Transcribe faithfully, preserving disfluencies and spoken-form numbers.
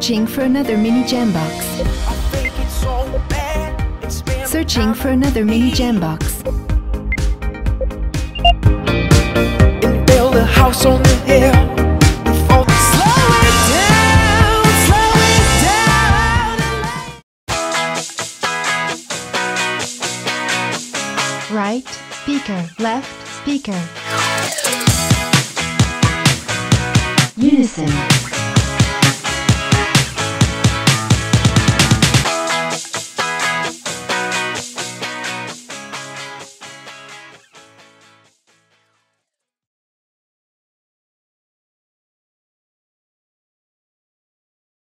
Searching for another mini Jambox. Searching for another mini Jambox. And build a house on the hill. Before slow it down, slow it down. Right speaker, left speaker. Unison.